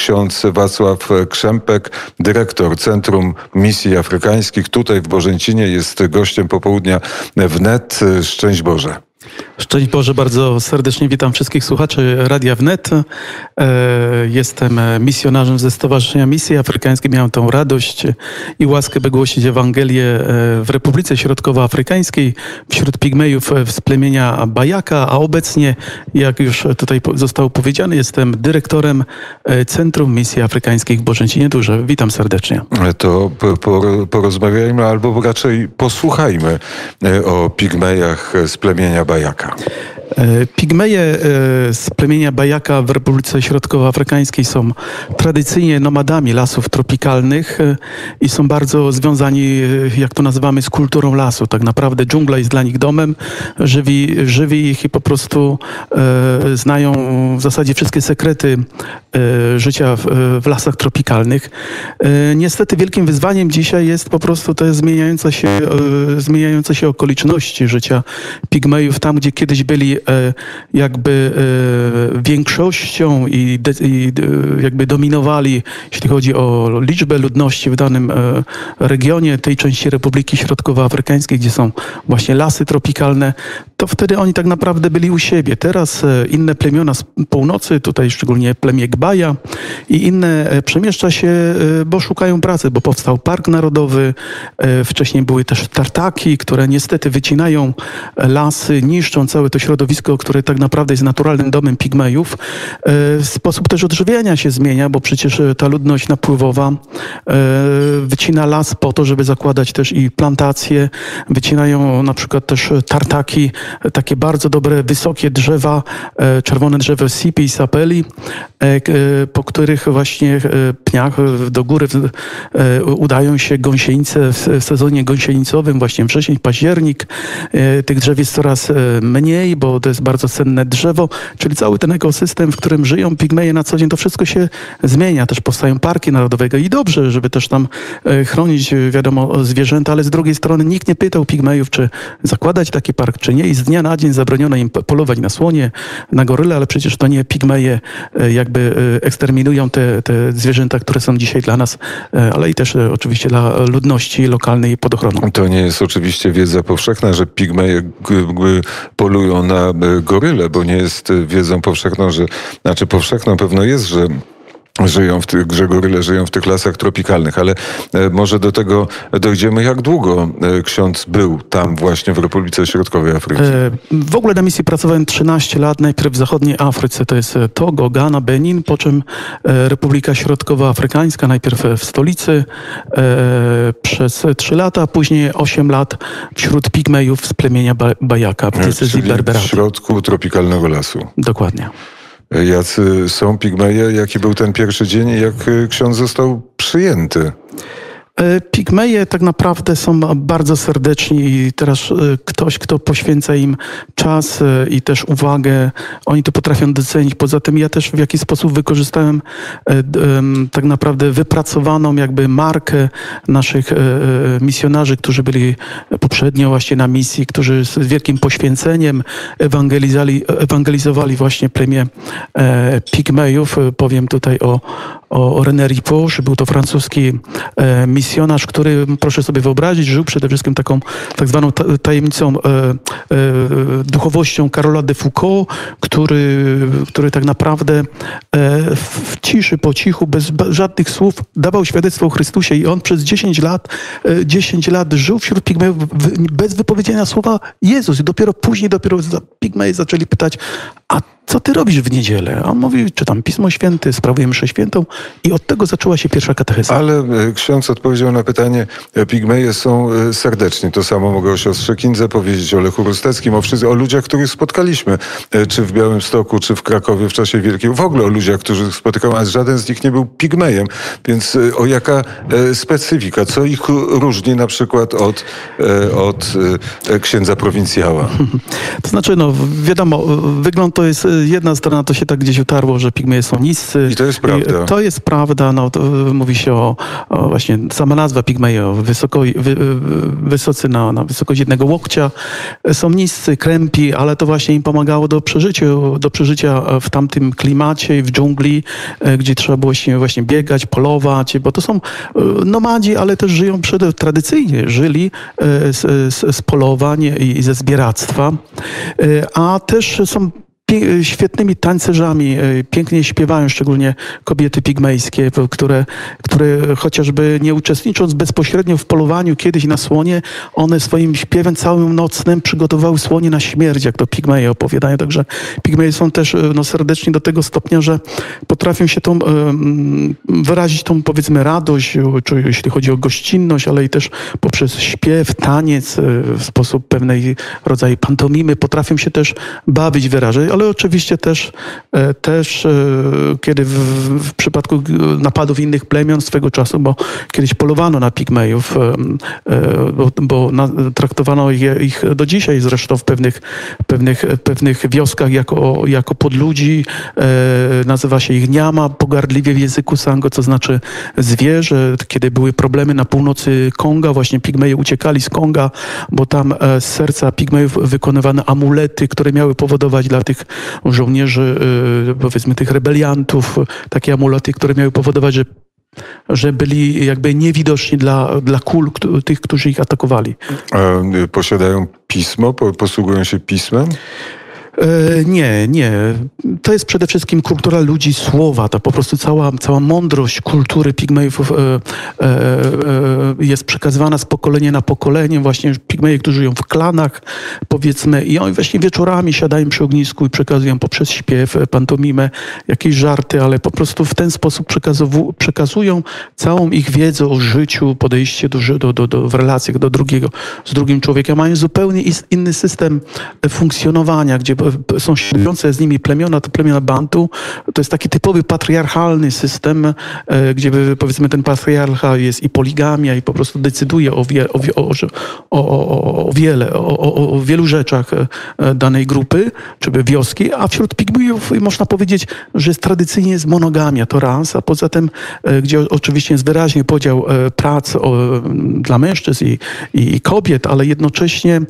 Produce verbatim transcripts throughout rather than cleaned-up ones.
ksiądz Wacław Krzempek, dyrektor Centrum Misji Afrykańskich. Tutaj w Bożęcinie jest gościem popołudnia Wnet. Szczęść Boże. Szczęść Boże, bardzo serdecznie witam wszystkich słuchaczy Radia Wnet. Jestem misjonarzem ze Stowarzyszenia Misji Afrykańskiej. Miałem tą radość i łaskę, by głosić Ewangelię w Republice Środkowoafrykańskiej wśród pigmejów z plemienia Bayaka, a obecnie, jak już tutaj zostało powiedziane, jestem dyrektorem Centrum Misji Afrykańskiej w Bożęcinie Duże. Witam serdecznie. To porozmawiajmy, albo raczej posłuchajmy o pigmejach z plemienia Bayaka. Pigmeje z plemienia Bayaka w Republice Środkowoafrykańskiej są tradycyjnie nomadami lasów tropikalnych i są bardzo związani, jak to nazywamy, z kulturą lasu. Tak naprawdę dżungla jest dla nich domem, żywi, żywi ich i po prostu e, znają w zasadzie wszystkie sekrety e, życia w, w lasach tropikalnych. E, niestety wielkim wyzwaniem dzisiaj jest po prostu te zmieniające się, e, zmieniające się okoliczności życia pigmejów tam, gdzie kiedyś byli jakby większością i, de, i jakby dominowali, jeśli chodzi o liczbę ludności w danym regionie, tej części Republiki Środkowoafrykańskiej, gdzie są właśnie lasy tropikalne, to wtedy oni tak naprawdę byli u siebie. Teraz inne plemiona z północy, tutaj szczególnie plemię Gbaya i inne przemieszcza się, bo szukają pracy, bo powstał Park Narodowy, wcześniej były też tartaki, które niestety wycinają lasy, niszczą całe to środowisko, które tak naprawdę jest naturalnym domem pigmejów. Sposób też odżywiania się zmienia, bo przecież ta ludność napływowa wycina las po to, żeby zakładać też i plantacje. Wycinają na przykład też tartaki, takie bardzo dobre, wysokie drzewa, czerwone drzewo sipi i sapeli, po których właśnie pniach do góry udają się gąsienice w sezonie gąsienicowym, właśnie wrzesień, październik. Tych drzew jest coraz mniej, bo to jest bardzo cenne drzewo, czyli cały ten ekosystem, w którym żyją pigmeje na co dzień, to wszystko się zmienia. Też powstają parki narodowe i dobrze, żeby też tam chronić, wiadomo, zwierzęta, ale z drugiej strony nikt nie pytał pigmejów, czy zakładać taki park, czy nie. I z dnia na dzień zabroniono im polować na słonie, na goryle, ale przecież to nie pigmeje jakby eksterminują te, te zwierzęta, które są dzisiaj dla nas, ale i też oczywiście dla ludności lokalnej pod ochroną. To nie jest oczywiście wiedza powszechna, że pigmeje polują na goryle, bo nie jest wiedzą powszechną, że, znaczy powszechną pewno jest, że żyją w tych, że goryle żyją w tych lasach tropikalnych, ale może do tego dojdziemy. Jak długo ksiądz był tam właśnie w Republice Środkowej Afryki? W ogóle na misji pracowałem trzynaście lat, najpierw w zachodniej Afryce, to jest Togo, Ghana, Benin, po czym Republika Środkowoafrykańska, najpierw w stolicy przez trzy lata, a później osiem lat wśród pigmejów z plemienia Bayaka w diecezji Berberaty. W środku tropikalnego lasu. Dokładnie. Jacy są pigmeje? Jaki był ten pierwszy dzień i jak ksiądz został przyjęty? Pigmeje tak naprawdę są bardzo serdeczni i teraz ktoś, kto poświęca im czas i też uwagę, oni to potrafią docenić. Poza tym ja też w jakiś sposób wykorzystałem tak naprawdę wypracowaną jakby markę naszych misjonarzy, którzy byli poprzednio właśnie na misji, którzy z wielkim poświęceniem ewangelizowali, ewangelizowali właśnie plemię pigmejów. Powiem tutaj o, o René Ripoche, był to francuski misjonarz, misjonarz, który, proszę sobie wyobrazić, żył przede wszystkim taką tak zwaną tajemnicą, e, e, duchowością Karola de Foucault, który, który tak naprawdę e, w ciszy, po cichu, bez żadnych słów dawał świadectwo o Chrystusie i on przez dziesięć lat, e, dziesięć lat żył wśród pigmejów bez wypowiedzenia słowa Jezus. I dopiero później, dopiero pigmeje zaczęli pytać, a co ty robisz w niedzielę? A on mówi, czytam Pismo Święte, sprawuję mszę świętą i od tego zaczęła się pierwsza katecheza. Ale ksiądz odpowiedział na pytanie, pigmeje są serdeczni. To samo mogę o siostrze Kindze powiedzieć, o Lechu Rusteckim, o, o ludziach, których spotkaliśmy, czy w Białymstoku, czy w Krakowie w czasie Wielkiej. W ogóle o ludziach, których spotykałem, a żaden z nich nie był pigmejem. Więc o jaka specyfika, co ich różni na przykład od, od księdza prowincjała? To znaczy, no wiadomo, wygląd to jest jedna strona to się tak gdzieś utarło, że pigmeje są niscy. I to jest prawda. To jest prawda. No, to mówi się o, o właśnie, sama nazwa pigmeje, wysoko, wy, wysocy na, na wysokość jednego łokcia. Są niscy, krępi, ale to właśnie im pomagało do przeżycia, do przeżycia w tamtym klimacie, w dżungli, gdzie trzeba było się właśnie biegać, polować, bo to są nomadzi, ale też żyją przede, tradycyjnie, żyli z, z, z polowań i ze zbieractwa, a też są świetnymi tancerzami, pięknie śpiewają, szczególnie kobiety pigmejskie, które, które chociażby nie uczestnicząc bezpośrednio w polowaniu kiedyś na słonie, one swoim śpiewem całym nocnym przygotowały słonie na śmierć, jak to pigmeje opowiadają. Także pigmeje są też no, serdeczni do tego stopnia, że potrafią się tą, wyrazić tą, powiedzmy, radość, czy jeśli chodzi o gościnność, ale i też poprzez śpiew, taniec, w sposób pewnej rodzaju pantomimy, potrafią się też bawić, wyrażać. Ale oczywiście też, też kiedy w, w przypadku napadów innych plemion swego czasu, bo kiedyś polowano na pigmejów, bo, bo na, traktowano ich, ich do dzisiaj zresztą w pewnych, pewnych, pewnych wioskach jako, jako podludzi. Nazywa się ich niama, pogardliwie w języku Sango, co znaczy zwierzę. Kiedy były problemy na północy Konga, właśnie pigmeje uciekali z Konga, bo tam z serca pigmejów wykonywano amulety, które miały powodować dla tych żołnierzy, powiedzmy tych rebeliantów, takie amulety, które miały powodować, że, że byli jakby niewidoczni dla, dla kul tych, którzy ich atakowali. A posiadają pismo? Posługują się pismem? Nie, nie. To jest przede wszystkim kultura ludzi słowa. To po prostu cała, cała mądrość kultury pigmejów e, e, e, jest przekazywana z pokolenia na pokolenie. Właśnie pigmeje, którzy żyją w klanach, powiedzmy, i oni właśnie wieczorami siadają przy ognisku i przekazują poprzez śpiew, pantomimę, jakieś żarty, ale po prostu w ten sposób przekazują całą ich wiedzę o życiu, podejście do, do, do, do, w relacjach do drugiego, z drugim człowiekiem. Mają zupełnie inny system funkcjonowania, gdzie są śledzące z nimi plemiona, to plemiona Bantu. To jest taki typowy patriarchalny system, gdzie powiedzmy ten patriarcha jest i poligamia i po prostu decyduje o, wie, o, o, o, o wiele, o, o wielu rzeczach danej grupy, czy wioski, a wśród pigmejów można powiedzieć, że jest tradycyjnie jest monogamia, to raz, a poza tym, gdzie oczywiście jest wyraźnie podział prac dla mężczyzn i, i kobiet, ale jednocześnie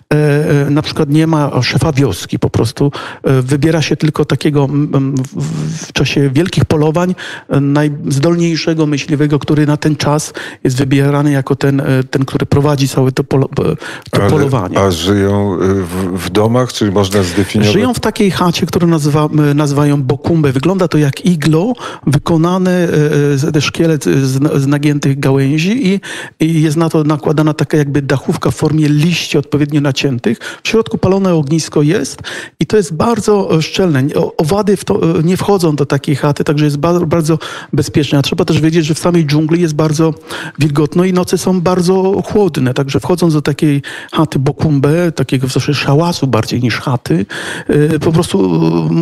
na przykład nie ma szefa wioski, po prostu wybiera się tylko takiego w czasie wielkich polowań najzdolniejszego myśliwego, który na ten czas jest wybierany jako ten, ten który prowadzi całe to, polo, to Ale, polowanie. A żyją w, w domach, czy można zdefiniować? Żyją w takiej chacie, którą nazywa, nazywają bokumbę. Wygląda to jak iglo wykonane ze szkielet z, z nagiętych gałęzi i, i jest na to nakładana taka jakby dachówka w formie liści odpowiednio naciętych. W środku palone ognisko jest i to jest bardzo szczelne. Owady w to nie wchodzą do takiej chaty, także jest bardzo, bardzo bezpieczne. A trzeba też wiedzieć, że w samej dżungli jest bardzo wilgotno i noce są bardzo chłodne. Także wchodząc do takiej chaty bokumbę, takiego w zasadzie szałasu bardziej niż chaty, po prostu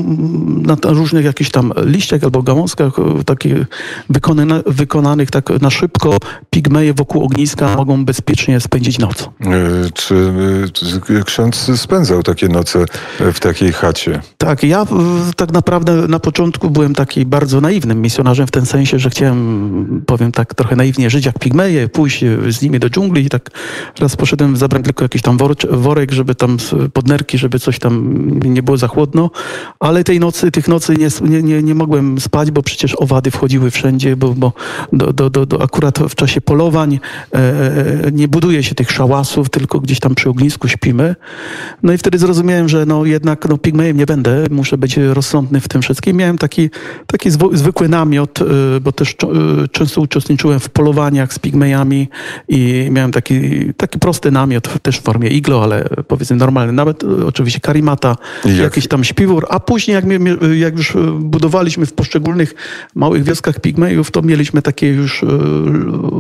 na różnych jakichś tam liściach albo gałązkach takich wykona, wykonanych tak na szybko, pigmeje wokół ogniska mogą bezpiecznie spędzić noc. Czy ksiądz spędzał takie noce w takiej chacie? Tak, ja tak naprawdę na początku byłem taki bardzo naiwnym misjonarzem w ten sensie, że chciałem, powiem tak, trochę naiwnie żyć jak pigmeje, pójść z nimi do dżungli i tak raz poszedłem, zabrać tylko jakiś tam worek, żeby tam podnerki, żeby coś tam nie było za chłodno, ale tej nocy, tych nocy nie, nie, nie mogłem spać, bo przecież owady wchodziły wszędzie, bo, bo do, do, do, do akurat w czasie polowań e, nie buduje się tych szałasów, tylko gdzieś tam przy ognisku śpimy. No i wtedy zrozumiałem, że no jednak no, pigmejem nie będę, muszę być rozsądny w tym wszystkim. Miałem taki, taki zwykły namiot, bo też często uczestniczyłem w polowaniach z pigmejami i miałem taki, taki prosty namiot, też w formie iglo, ale powiedzmy normalny, nawet oczywiście karimata, Jak? jakiś tam śpiwór, a później jak, my, jak już budowaliśmy w poszczególnych małych wioskach pigmejów, to mieliśmy takie już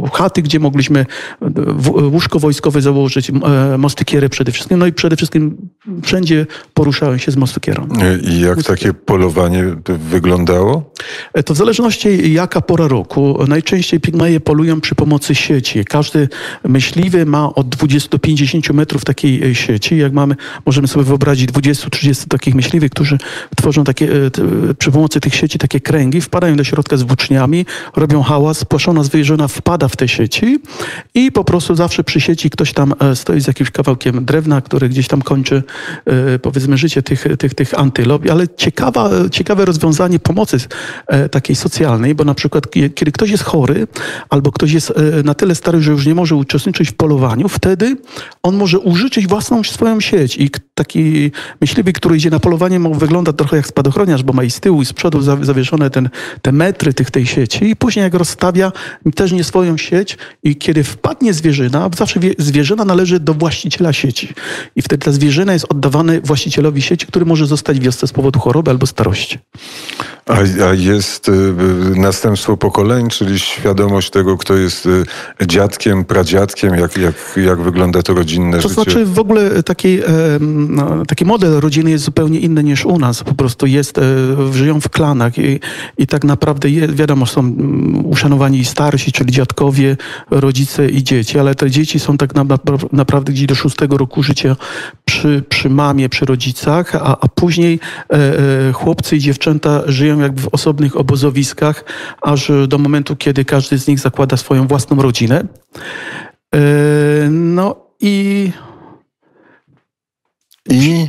chaty, gdzie mogliśmy łóżko wojskowe założyć, mostykierę przede wszystkim, no i przede wszystkim wszędzie poruszałem się z mostykierą. I jak takie polowanie wyglądało? To w zależności jaka pora roku. Najczęściej pigmeje polują przy pomocy sieci. Każdy myśliwy ma od dwudziestu do pięćdziesięciu metrów takiej sieci. Jak mamy, możemy sobie wyobrazić dwudziestu do trzydziestu takich myśliwych, którzy tworzą takie, przy pomocy tych sieci takie kręgi, wpadają do środka z włóczniami, robią hałas, spłoszona zwierzyna wpada w te sieci i po prostu zawsze przy sieci ktoś tam stoi z jakimś kawałkiem drewna, który gdzieś tam kończy, powiedzmy, życie tych, tych, tych antylop. Ale ciekawa, ciekawe rozwiązanie pomocy takiej socjalnej, bo na przykład kiedy ktoś jest chory albo ktoś jest na tyle stary, że już nie może uczestniczyć w polowaniu, wtedy on może użyczyć własną swoją sieć i taki myśliwy, który idzie na polowanie, wygląda trochę jak spadochroniarz, bo ma i z tyłu i z przodu zawieszone ten, te metry tych, tej sieci i później jak rozstawia też nie swoją sieć i kiedy wpadnie zwierzyna, zawsze wie, zwierzyna należy do właściciela sieci i wtedy ta zwierzyna jest oddawana właścicielowi sieci, który może zostać w wiosce z powodu choroby albo starości. A, a jest y, następstwo pokoleń, czyli świadomość tego, kto jest y, dziadkiem, pradziadkiem, jak, jak, jak wygląda to rodzinne to życie? To znaczy w ogóle taki, e, no, taki model rodziny jest zupełnie inny niż u nas. Po prostu jest, e, żyją w klanach i, i tak naprawdę je, wiadomo, są uszanowani starsi, czyli dziadkowie, rodzice i dzieci, ale te dzieci są tak na, naprawdę gdzieś do szóstego roku życia przy, przy mamie, przy rodzicach, a, a później e, e, chłopcy i dziewczęta żyją jakby w osobnych obozowiskach, aż do momentu, kiedy każdy z nich zakłada swoją własną rodzinę. E, no i... I...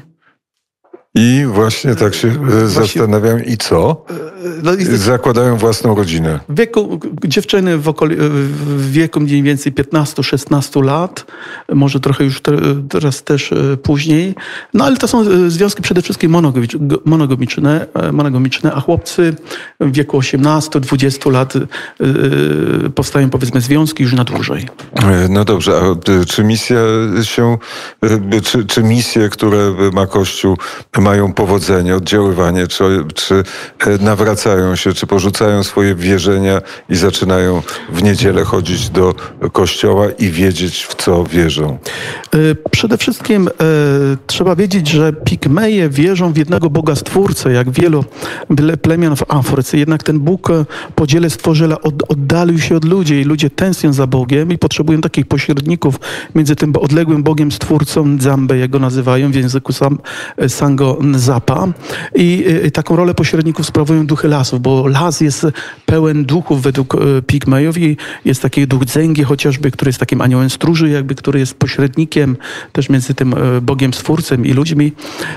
I właśnie tak się właśnie, zastanawiam, i co? No i zakładają własną rodzinę. W wieku, dziewczyny w, okoli, w wieku mniej więcej piętnastu szesnastu lat, może trochę już te, teraz też później. No ale to są związki przede wszystkim monogamiczne, monogamiczne, a chłopcy w wieku osiemnastu dwudziestu lat powstają, powiedzmy, związki już na dłużej. No dobrze, a czy misja się, czy, czy misje, które ma Kościół, mają powodzenie, oddziaływanie, czy, czy nawracają się, czy porzucają swoje wierzenia i zaczynają w niedzielę chodzić do kościoła i wiedzieć, w co wierzą? Przede wszystkim e, trzeba wiedzieć, że Pigmeje wierzą w jednego Boga Stwórcę, jak wielu plemion w Afryce. Jednak ten Bóg po dziele Stworzyla od, oddalił się od ludzi i ludzie tęsknią za Bogiem i potrzebują takich pośredników między tym odległym Bogiem Stwórcą, Nzambe, jak go nazywają w języku sam, Sango Nzapa. I, I taką rolę pośredników sprawują duchy lasów, bo las jest pełen duchów według Pigmejów i jest taki duch Dzengi chociażby, który jest takim aniołem stróży, jakby, który jest pośrednikiem też między tym Bogiem Stwórcą i ludźmi.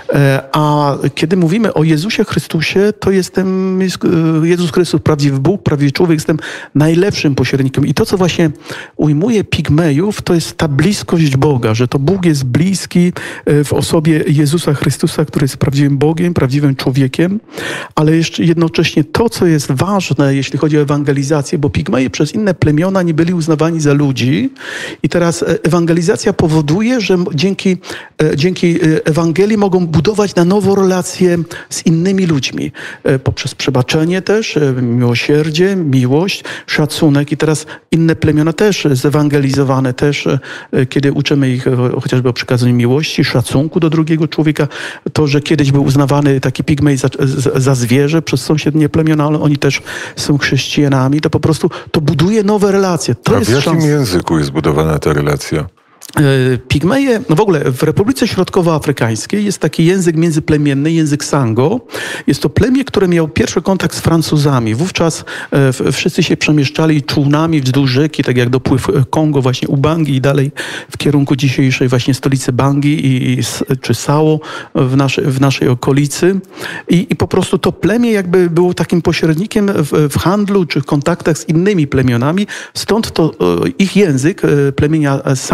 A kiedy mówimy o Jezusie Chrystusie, to jestem Jezus Chrystus, prawdziwy Bóg, prawdziwy człowiek, jestem najlepszym pośrednikiem. I to, co właśnie ujmuje Pigmejów, to jest ta bliskość Boga, że to Bóg jest bliski w osobie Jezusa Chrystusa, który jest prawdziwym Bogiem, prawdziwym człowiekiem, ale jeszcze jednocześnie to, co jest ważne, jeśli chodzi o ewangelizację, bo Pigmeje przez inne plemiona nie byli uznawani za ludzi i teraz ewangelizacja powoduje, że dzięki, dzięki Ewangelii mogą budować na nowo relacje z innymi ludźmi. Poprzez przebaczenie też, miłosierdzie, miłość, szacunek i teraz inne plemiona też zewangelizowane, też kiedy uczymy ich chociażby o przekazaniu miłości, szacunku do drugiego człowieka, to, że kiedyś był uznawany taki Pigmej za, za, za zwierzę przez sąsiednie plemiona, ale oni też są chrześcijanami, to po prostu to buduje nowe relacje. To A jest w jakim szansa. języku jest budowana ta relacja? Pigmeje, no w ogóle w Republice Środkowoafrykańskiej jest taki język międzyplemienny, język Sango. Jest to plemię, które miało pierwszy kontakt z Francuzami. Wówczas e, wszyscy się przemieszczali czółnami wzdłuż rzeki, tak jak dopływ Kongo właśnie u Bangi i dalej w kierunku dzisiejszej właśnie stolicy Bangi i, i, czy Sao w, nasze, w naszej okolicy. I, I po prostu to plemię jakby było takim pośrednikiem w, w handlu czy w kontaktach z innymi plemionami. Stąd to e, ich język, e, plemienia Sango właśnie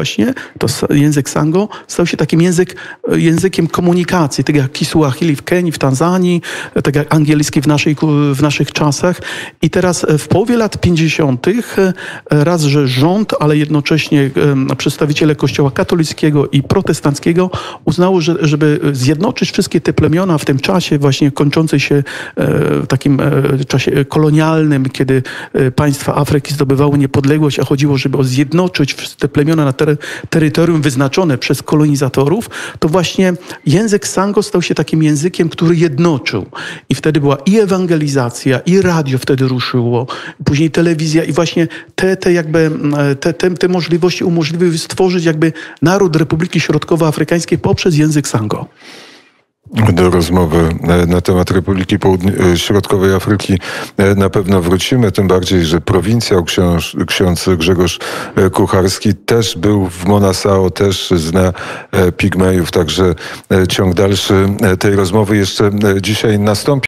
właśnie, to język Sango stał się takim język, językiem komunikacji, tak jak Kiswahili w Kenii, w Tanzanii, tak jak angielski w, naszej, w naszych czasach. I teraz w połowie lat pięćdziesiątych raz, że rząd, ale jednocześnie przedstawiciele Kościoła katolickiego i protestanckiego uznało, że żeby zjednoczyć wszystkie te plemiona w tym czasie właśnie kończącej się w takim czasie kolonialnym, kiedy państwa Afryki zdobywały niepodległość, a chodziło, żeby zjednoczyć te plemiona na ter terytorium wyznaczone przez kolonizatorów, to właśnie język Sango stał się takim językiem, który jednoczył. I wtedy była i ewangelizacja, i radio wtedy ruszyło, później telewizja i właśnie te, te jakby te, te, te możliwości umożliwiły stworzyć jakby naród Republiki Środkowoafrykańskiej poprzez język Sango. Do rozmowy na temat Republiki Południ- Środkowej Afryki na pewno wrócimy, tym bardziej, że prowincjał książ, ksiądz Grzegorz Kucharski też był w Monasao, też zna Pigmejów, także ciąg dalszy tej rozmowy jeszcze dzisiaj nastąpi.